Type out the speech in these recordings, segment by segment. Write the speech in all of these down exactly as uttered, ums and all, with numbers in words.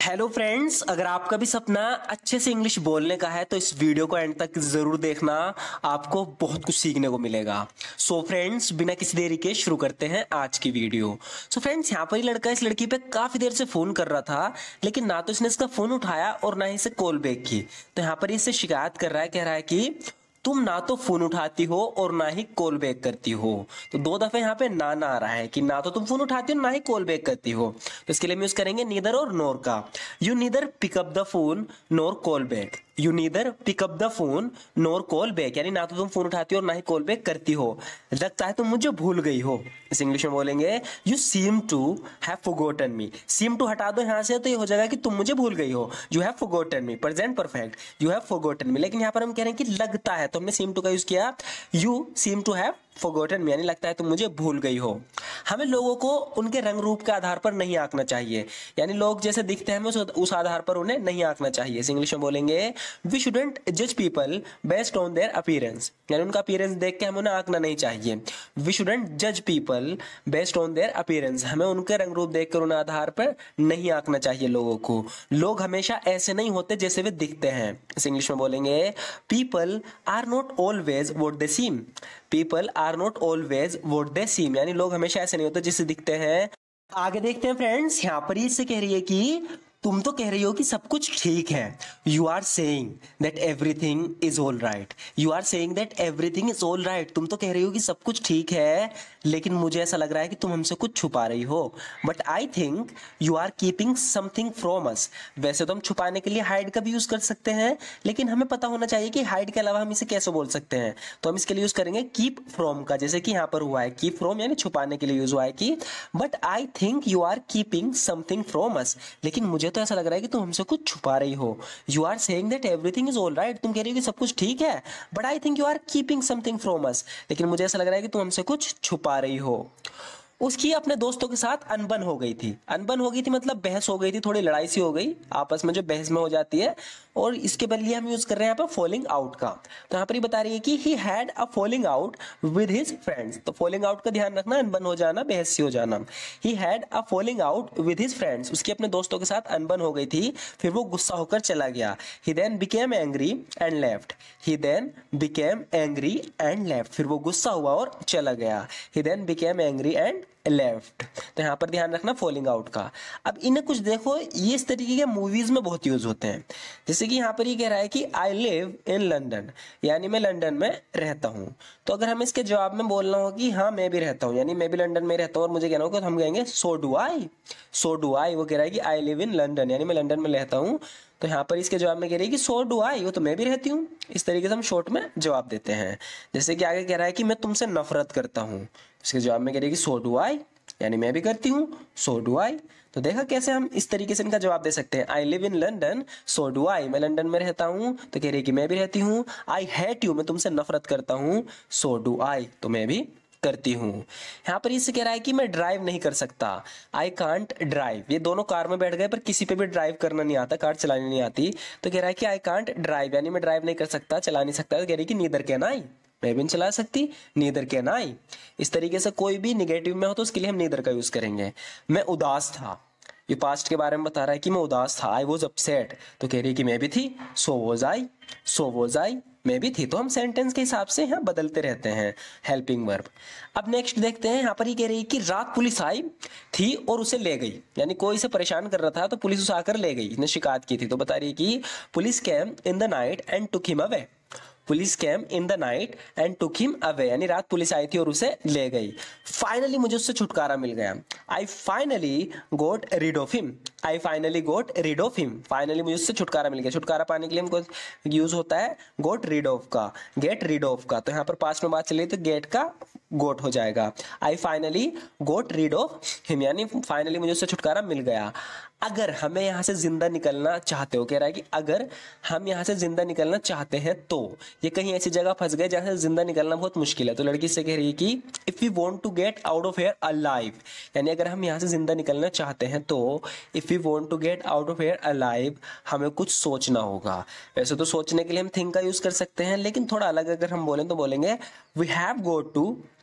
Hello friends, अगर आपका भी सपना अच्छे से इंग्लिश बोलने का है तो इस वीडियो को एंड तक जरूर देखना। आपको बहुत कुछ सीखने को मिलेगा। सो so फ्रेंड्स, बिना किसी देरी के शुरू करते हैं आज की वीडियो। सो so फ्रेंड्स, यहाँ पर ही लड़का इस लड़की पे काफी देर से फोन कर रहा था, लेकिन ना तो इसने इसका फोन उठाया और ना ही इसे कॉल बैक की। तो यहाँ पर इससे शिकायत कर रहा है, कह रहा है कि तुम ना तो फोन उठाती हो और ना ही कॉल बैक करती हो। तो दो दफे यहाँ पे ना ना आ रहा है कि ना तो तुम फोन उठाती हो ना ही कॉल बैक करती हो। तो इसके लिए हम यूज करेंगे नीदर और नोर का। You neither pick up the phone nor call back. You neither pick up the phone nor call back, यानी ना तो तुम फोन उठाती हो और ना ही कॉल बैक करती हो। लगता है तुम मुझे भूल गई हो। इस इंग्लिश में बोलेंगे you seem to have forgotten me. Seem to हटा दो यहाँ से तो ये हो जाएगा कि तुम मुझे भूल गई हो। You have forgotten me, present perfect, you have forgotten me. लेकिन यहाँ पर हम कह रहे हैं कि लगता है, तो हमने सीम टू का यूज किया। You seem to have forgotten me, यानी लगता है तुम मुझे भूल गई हो। हमें लोगों को उनके रंग रूप के आधार पर नहीं आंकना चाहिए, यानी लोग जैसे दिखते हैं हमें उस आधार पर उन्हें नहीं आंकना चाहिए। इस इंग्लिश में बोलेंगे वी शुडंट जज people based on their appearance, यानी उनका अपीयरेंस देख के हमें उन्हें आंकना नहीं चाहिए। वी शुडंट जज people based on their appearance, हमें उनके रंग रूप देखकर उन्हें आधार पर नहीं आंकना चाहिए लोगों को। लोग हमेशा ऐसे नहीं होते जैसे वे दिखते हैं। इस इंग्लिश में बोलेंगे people are not always what they seem. People are not always what they seem, यानी लोग हमेशा ऐसे नहीं होते जैसे दिखते हैं। आगे देखते हैं फ्रेंड्स, यहाँ पर इससे कह रही है कि तुम तो कह रही हो कि सब कुछ ठीक है। You are saying that everything is all right. You are saying that everything is all right, तुम तो कह रही हो कि सब कुछ ठीक है, लेकिन मुझे ऐसा लग रहा है कि तुम हमसे कुछ छुपा रही हो। But I think you are keeping something from us. वैसे तो हम छुपाने के लिए हाइड का भी यूज कर सकते हैं, लेकिन हमें पता होना चाहिए कि हाइड के अलावा हम इसे कैसे बोल सकते हैं। तो हम इसके लिए यूज करेंगे कीप फ्रॉम का, जैसे कि यहाँ पर हुआ है कीप फ्रॉम, यानी छुपाने के लिए यूज हुआ है कि but I think you are keeping something from us, लेकिन मुझे तो ऐसा लग रहा है कि तुम हमसे कुछ छुपा रही हो। You are saying that everything is all right, तुम कह रही हो कि सब कुछ ठीक है, but I think you are keeping something from us, लेकिन मुझे ऐसा लग रहा है कि तुम हमसे कुछ छुपा रही हो। उसकी अपने दोस्तों के साथ अनबन हो गई थी। अनबन हो गई थी मतलब बहस हो गई थी, थोड़ी लड़ाई सी हो गई आपस में, जो बहस में हो जाती है। और इसके बदले हम यूज कर रहे हैं यहाँ पर फॉलिंग आउट का। तो यहाँ पर ही बता रही है कि he had a falling out with his friends. तो फॉलिंग आउट का ध्यान रखना, अनबन हो जाना, बहस सी हो जाना। He had a falling out with his friends, उसकी अपने दोस्तों के साथ अनबन हो गई थी, फिर वो गुस्सा होकर चला गया। He then became angry and left. He then became angry and left, फिर वो गुस्सा हुआ और चला गया। He then became angry and left. तो यहाँ पर ध्यान रखना फॉलिंग आउट का। अब इन्हें कुछ देखो, ये इस तरीके के मूवीज में बहुत यूज होते हैं। जैसे कि यहाँ पर ये कह रहा है कि आई लिव इन लंदन, यानी मैं लंदन में रहता हूँ। तो अगर हमें इसके जवाब में बोलना हो कि हाँ मैं भी रहता हूँ, यानी मैं भी लंदन में रहता हूँ और मुझे कहना होगा, तो हम कहेंगे सो डू आई। सो डू आई, वो कह रहा है कि आई लिव इन लंदन, यानी मैं लंदन में रहता हूँ। तो यहाँ पर इसके जवाब में कह रही है कि सो डू आई, वो तो मैं भी रहती हूँ। इस तरीके से हम शॉर्ट में जवाब देते हैं। जैसे कि आगे कह रहा है कि मैं तुमसे नफरत करता हूँ, इसके जवाब में कह रही है कि सो डू आई, यानी मैं भी करती हूँ, सो डू आई। तो देखा कैसे हम इस तरीके से इनका जवाब दे सकते हैं। I live in London, so do I, मैं लंदन में रहता हूँ, तो कह रही है कि मैं भी रहती हूँ। आई हेट यू, मैं तुमसे नफरत करता हूँ, सो डू आई, तो मैं भी करती हूँ। यहाँ पर इससे कह रहा है कि मैं ड्राइव नहीं कर सकता। आई कांट ड्राइव, ये दोनों कार में बैठ गए पर किसी पे भी ड्राइव करना नहीं आता, कार चलानी नहीं आती। तो कह रहा है कि आई कांट ड्राइव, यानी मैं ड्राइव नहीं कर सकता, चला नहीं सकता। तो कह रही है कि नीदर कैन आई, मैं भी नहीं चला सकती, नीदर कैन आई। इस तरीके से कोई भी निगेटिव में हो तो उसके लिए हम नीदर का यूज करेंगे। मैं उदास था, ये पास्ट के बारे में बता रहा है कि मैं उदास था। आई वॉज अपसेट, तो कह रही है कि मैं भी थी, so was I. So was I, मैं भी थी। तो हम सेंटेंस के हिसाब से यहाँ बदलते रहते हैं हेल्पिंग वर्ब। अब नेक्स्ट देखते हैं, यहाँ पर ही कह रही है कि रात पुलिस आई थी और उसे ले गई, यानी कोई इसे परेशान कर रहा था तो पुलिस उसे आकर ले गई, इसने शिकायत की थी। तो बता रही है कि police came in the night and took him away. Police came in the night and took him away, यानी रात पुलिस आई थी और उसे ले गई। फाइनली मुझे उससे छुटकारा मिल गया। I finally got rid of him. I finally got rid of him, finally मुझे उससे छुटकारा मिल गया। छुटकारा पाने के लिए हमको यूज होता है गोट रिड ऑफ का, गेट रिड ऑफ का। तो यहाँ पर पास्ट में बात चली तो गेट का गोट हो जाएगा। I finally got rid of him, यानी फाइनली मुझे उससे छुटकारा मिल गया। अगर हमें यहाँ से जिंदा निकलना चाहते हो, कह रहा है कि अगर हम यहाँ से जिंदा निकलना चाहते हैं तो, ये कहीं ऐसी जगह फंस गए जहाँ से जिंदा निकलना बहुत मुश्किल है। तो लड़की से कह रही है कि if you want to get out of here alive, यानी अगर हम यहाँ से जिंदा निकलना चाहते हैं तो if you want to get out of here alive, हमें कुछ सोचना होगा। वैसे तो सोचने के लिए हम थिंक का यूज कर सकते हैं, लेकिन थोड़ा अलग अगर हम बोलें तो बोलेंगे we have got to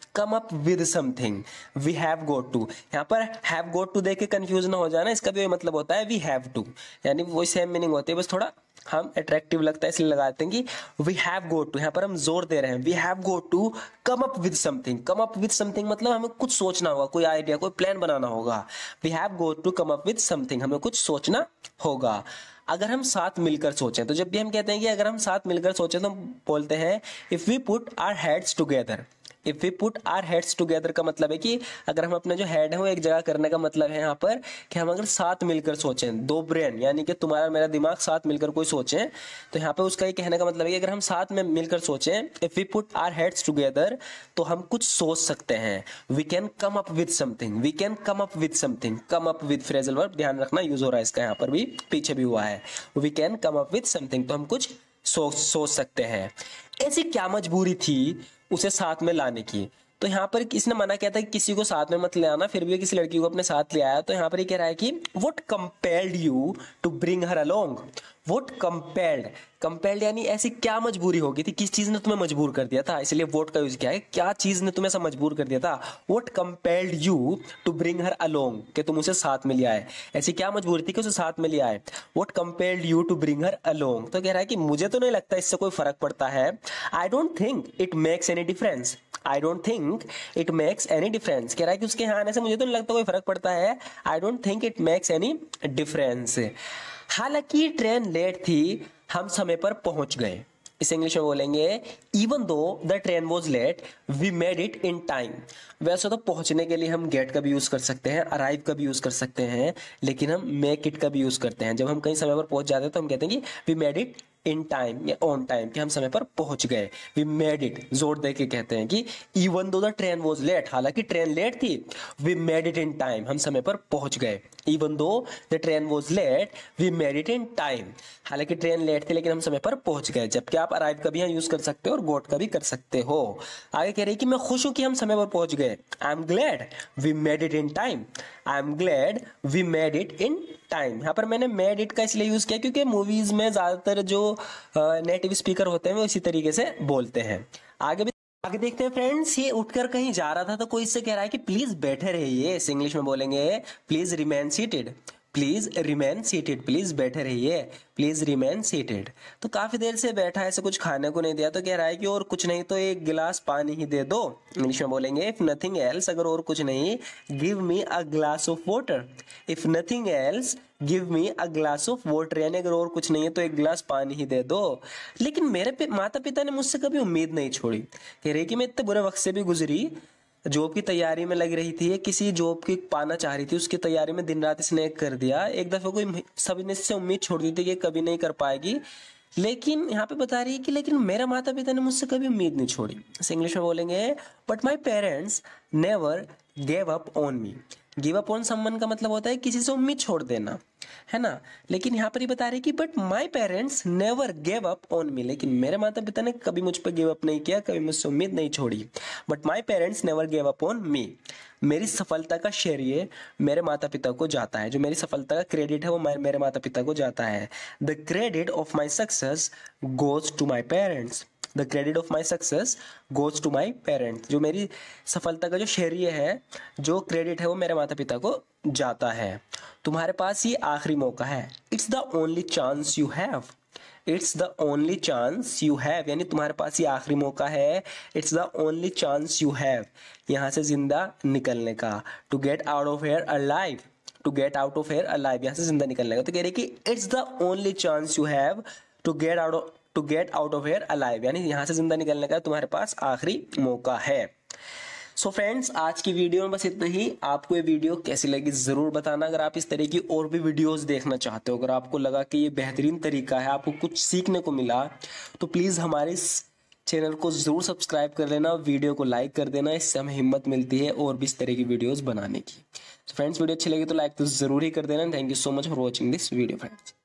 come up with something, we have got to. यहाँ पर हैव गोट टू देख के कंफ्यूज ना हो जाना, इसका भी मतलब होता है वी हैव टू, यानी वही सेम मीनिंग होती है, बस थोड़ा हम अट्रैक्टिव लगता है इसलिए लगाते हैं कि वी हैव गोट टू। यहाँ पर हम जोर दे रहे हैं, we have got to come up with something. Come up with something मतलब हमें कुछ सोचना होगा, कोई आइडिया, कोई प्लान बनाना होगा। We have got to come up with something, हमें कुछ सोचना होगा। अगर हम साथ मिलकर सोचें, तो जब भी हम कहते हैं कि अगर हम साथ मिलकर सोचें, तो हम बोलते हैं if we put our heads together. If we put our heads together का मतलब है कि अगर हम अपने जो हेड है वो एक जगह करने का मतलब है यहाँ पर कि हम अगर साथ मिलकर सोचें, दो ब्रेन यानी कि तुम्हारा मेरा दिमाग साथ मिलकर कोई सोचें, तो यहाँ पे उसका ये कहने का मतलब है कि अगर हम साथ में मिलकर सोचें, if we put our heads together, तो हम कुछ सोच सकते हैं। We can come up with something, we can come up with something. Come up with phrasal verb, ध्यान रखना यूज हो रहा है इसका, यहाँ पर भी पीछे भी हुआ है। We can come up with something, तो हम कुछ सोच सोच सकते हैं। ऐसी क्या मजबूरी थी उसे साथ में लाने की? तो यहाँ पर किसने मना किया था कि किसी को साथ में मत ले आना, फिर भी किसी लड़की को अपने साथ ले आया? तो यहाँ पर ये कह रहा है कि what compelled you to bring her along. What compelled, compelled यानी ऐसी क्या मजबूरी होगी थी, किस चीज ने तुम्हें मजबूर कर दिया था, इसलिए वोट का यूज किया है। क्या चीज ने तुम्हें ऐसा मजबूर कर दिया था? What compelled you to bring her along, कि तुम उसे साथ में ले आए। ऐसी क्या मजबूरी थी कि उसे साथ में ले आए? What compelled you to bring her along, तो कह रहा है कि मुझे तो नहीं लगता इससे कोई फर्क पड़ता है। I don't think it makes any difference. I don't think it makes any difference, कह रहा है कि उसके यहाँ आने से मुझे तो नहीं लगता कोई फर्क पड़ता है। I don't think it makes any difference. हालांकि ट्रेन लेट थी, हम समय पर पहुंच गए। इस इंग्लिश में बोलेंगे even though the train was late we made it in time. वैसे तो पहुंचने के लिए हम गेट का भी यूज कर सकते हैं, अराइव का भी यूज कर सकते हैं, लेकिन हम मेक इट का भी यूज करते हैं। जब हम कहीं समय पर पहुंच जाते हैं तो हम कहते हैं कि we made it in time या ऑन टाइम, कि हम समय पर पहुंच गए। वी मेड इट जोर दे के कहते हैं कि even though the train was late, हालांकि ट्रेन लेट थी, we made it in time, हम समय पर पहुंच गए। Even though the train was late we made it in time, हालांकि ट्रेन लेट थी लेकिन हम समय पर पहुंच गए। जबकि आप अराइव का भी यहाँ यूज कर सकते हो और गोट का भी कर सकते हो। आगे कह रही कि मैं खुश हूं कि हम समय पर पहुंच गए। I am glad we made it in time. I am glad we made it in time. यहाँ पर मैंने मेड इट का इसलिए यूज किया क्योंकि मूवीज में ज्यादातर जो नेटिव स्पीकर होते हैं वो इसी तरीके से बोलते हैं। आगे भी आगे देखते हैं फ्रेंड्स। ये उठकर कहीं जा रहा था तो कोई इससे कह रहा है कि प्लीज बैठे रहिए। इस इंग्लिश में बोलेंगे please remain seated. Please remain seated, please बैठे रहिए, प्लीज रिमेन सीटेड। तो काफी देर से बैठा है, ऐसे कुछ खाने को नहीं दिया, तो कह रहा है कि और कुछ नहीं तो एक गिलास पानी ही दे दो। इंग्लिश में बोलेंगे इफ नथिंग एल्स, अगर और कुछ नहीं, give me a glass of water. If nothing else give me a glass of water, यानी अगर और कुछ नहीं है तो एक गिलास पानी ही दे दो। लेकिन मेरे माता पिता ने मुझसे कभी उम्मीद नहीं छोड़ी। कह रही कि मैं इतने बुरे वक्त से भी गुजरी, जॉब की तैयारी में लग रही थी, किसी जॉब की पाना चाह रही थी, उसकी तैयारी में दिन रात इसने कर दिया। एक दफे कोई सभी ने इससे उम्मीद छोड़ दी थी कि कभी नहीं कर पाएगी, लेकिन यहाँ पे बता रही है कि लेकिन मेरा माता पिता ने मुझसे कभी उम्मीद नहीं छोड़ी। इस इंग्लिश में बोलेंगे but my parents never gave up on me. Give up on someone का मतलब होता है किसी से उम्मीद छोड़ देना, है ना। लेकिन यहाँ पर ही बता रही कि but my parents never gave up on me, लेकिन मेरे माता पिता ने कभी मुझ पर गिव अप नहीं किया, कभी मुझसे उम्मीद नहीं छोड़ी। But my parents never gave up on me, मेरी सफलता का श्रेय मेरे माता पिता को जाता है। जो मेरी सफलता का क्रेडिट है वो मेरे माता पिता को जाता है। The credit of my success goes to my parents. The credit of my success goes to my parents, जो मेरी सफलता का जो श्रेय है, जो क्रेडिट है वो मेरे माता पिता को जाता है। तुम्हारे पास ये आखिरी मौका है। It's the only chance you have. It's the only chance you have, यानी तुम्हारे पास ये आखिरी मौका है। It's the only chance you have, यहाँ से जिंदा निकलने का। To get out of here alive, to get out of here alive, यहाँ से जिंदा निकलने का। तो कह रही कि it's the only chance you have to get out of to get out of here alive, यानी यहाँ से जिंदा निकलने का तुम्हारे पास आखिरी मौका है। सो so फ्रेंड्स, आज की वीडियो में बस इतना ही। आपको ये वीडियो कैसी लगी जरूर बताना। अगर आप इस तरह की और भी वीडियोस देखना चाहते हो, अगर आपको लगा कि ये बेहतरीन तरीका है, आपको कुछ सीखने को मिला, तो प्लीज हमारे इस चैनल को जरूर सब्सक्राइब कर लेना, वीडियो को लाइक कर देना। इससे हमें हिम्मत मिलती है और भी इस तरह की वीडियोस बनाने की। तो फ्रेंड्स, वीडियो अच्छी लगी तो लाइक तो जरूर ही कर देना। Thank you so much for watching this video friends.